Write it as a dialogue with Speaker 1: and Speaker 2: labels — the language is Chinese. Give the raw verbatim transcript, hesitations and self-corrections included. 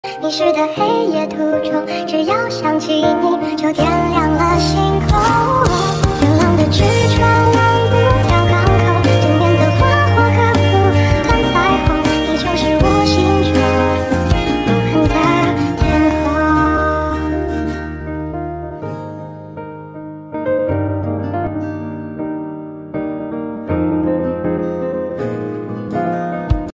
Speaker 1: 迷失的黑夜途中，只要想起你，就点亮了星空。